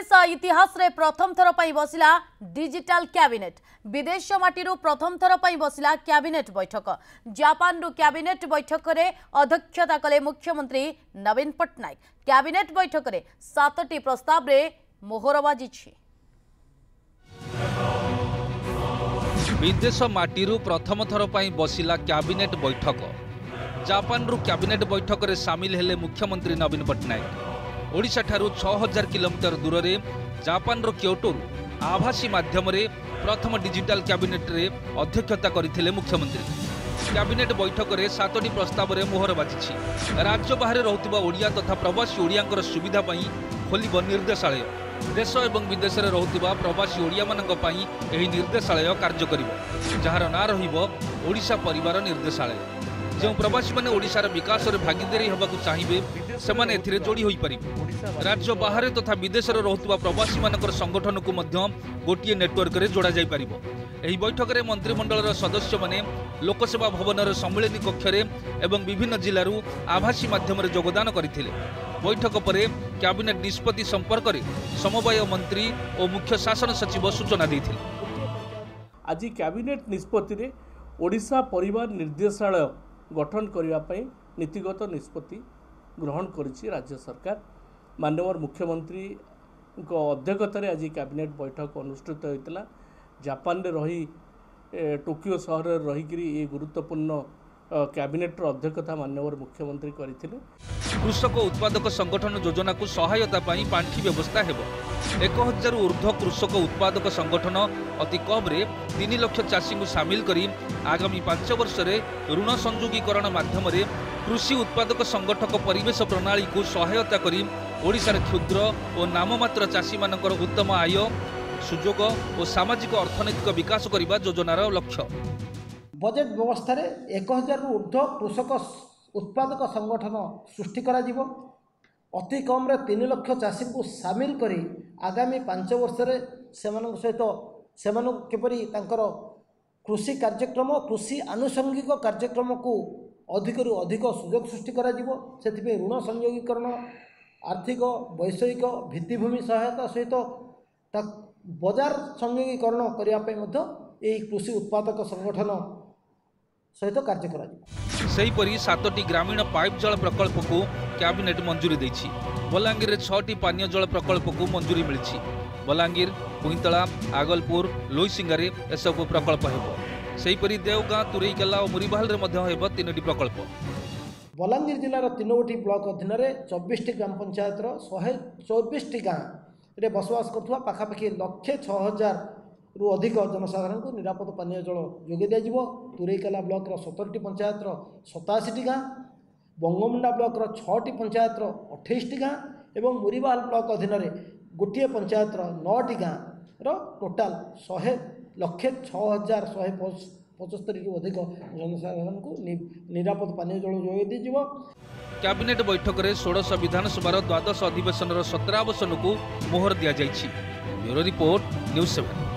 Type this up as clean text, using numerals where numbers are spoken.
ओडिशा इतिहास रे प्रथम थर पई बसिला डिजिटल कैबिनेट। विदेश माटीरू प्रथम थर पई बसिला कैबिनेट बैठक। जापान रु कैबिनेट बैठक रे अध्यक्षता कले मुख्यमंत्री नवीन पट्टनायक। कैबिनेट बैठक रे 7टी प्रस्ताव रे मोहर बाजिछि। विदेश माटीरू प्रथम थर पई बसिला कैबिनेट बैठक। जापान रु कैबिनेट बैठक रे सामिल हेले मुख्यमंत्री नवीन पट्टनायक। ओडिशा ठारू 6000 किलोमीटर दूर रे जापान रो क्योटो आभासी माध्यम रे प्रथम डिजिटल कैबिनेट रे अध्यक्षता करथिले मुख्यमंत्री। कैबिनेट बैठक रे 7टी प्रस्ताव रे मोहर बाजिछि। राज्य बाहर रहउतिबा ओडिया तथा प्रवासी ओडियांकर सुविधा पई खोलिब निर्देशालय। देश एवं विदेश रे रहउतिबा प्रवासी ओडिया मानक पई एही निर्देशालय कार्य करिवो, जहार ना रहिबो ओडिशा परिवार निर्देशालय। जो प्रवासी माने ओडिशार विकास रे भागीदारी होबाकू चाहिबे सेमाने एथिरे जोड़ी होई परिबे। राज्य बाहर तथा विदेश रे रहउतिबा प्रवासी मानकर संगठन को मध्य गोटिए नेटवर्क रे जोड़ा जाई परिबो। एही बैठक रे मंत्रिमंडल रो सदस्य माने लोकसेवा भवन रे सम्मेलनी कक्ष रे एवं विभिन्न जिल्ला रु आभासी माध्यम रे योगदान करथिले। बैठक परे कैबिनेट निष्पत्ति संपर्क रे समवाय मंत्री और मुख्य शासन सचिव सूचना दैथिले। आज कैबिनेट निष्पत्ति रे ओडिशा परिवार निर्देशालय गठन करने नीतिगत निष्पत्ति ग्रहण करिछि राज्य सरकार। माननीय मुख्यमंत्री अध्यक्षतार आज कैबिनेट बैठक अनुष्ठित होता। जापान रे रही टोकियो सहर रहीकि ये गुरुत्वपूर्ण कैबिनेट अध्यक्षता माननीय मुख्यमंत्री करथिले। कृषक उत्पादक संगठन योजना को सहायता पाई पांठी व्यवस्था हेबो। 1000 ऊर्ध्व कृषक उत्पादक संगठन अति कम रे 3 लाख चाषी को सामिल करी आगामी 5 वर्ष रे ऋण संयोगीकरण माध्यम रे कृषि उत्पादक संगठक परिवेश प्रणाली को सहायता करी ओडिशार क्षुद्र और नाममात्र चाषी मानकर उत्तम आय सुजोग और सामाजिक अर्थनैतिक विकास करने योजनार लक्ष्य। बजेट व्यवस्था रे 1000 ऊर्ध्व कृषक उत्पादक संगठन सृष्टि करा जिवो। अति कम रे 3 लाख चाषी को सामिल करी आगामी 5 वर्ष रे सेମାନଙ୍କ सहित सेମାନଙ୍କୁ किपरि तांकर कृषि कार्यक्रम कृषि आनुषंगिक कार्यक्रम को अधिकरू अधिक सुजोग सृष्टि करा जिवो। सेथिपे ऋण संयोगीकरण आर्थिक वैषयिक भित्तिभूमि सहायता सहित बजार संयोगीकरण करने कृषि उत्पादक संगठन सहित कार्य करा। सेहीपरि 7टी ग्रामीण पाइप जल प्रकल्प को कैबिनेट मंजूरी देछि। बलांगीर 6टी पानीय जल प्रकल्प को मंजूरी मिली। बलांगीर पुईतला आगलपुर लोईसिंगारे एसबू प्रकल्प हेबो। सेहीपरि देवगां तुरईकेला और मुरीबाल रे मध्य हेबो 3टी प्रकल्प। बलांगीर जिलार 3टी ब्लॉक अधीन 24टी ग्राम पंचायत 124टी गाँ रे बसवास करथुवा पाखापाखि 1,06,000 रु अधिक जनसाधारण को निरापद पानीय जल जोगे दिया। तुरईकेला ब्लॉक 17टी पंचायत 87टी गाँ, बंगमुंडा ब्लॉक 6टी पंचायत 28टी गाँ एवं मुरीबाल ब्लॉक अधीन गोटे पंचायत 9टी गाँ टोटाल 1,06,175 रु अधिक जनसाधारण को निरापद पानीय जल जोगे दिया। कैबिनेट बैठक रे 16 विधानसभा 12 अधिवेशन 17 आसन को मोहर दिया जाइछि। Bureau report news 7।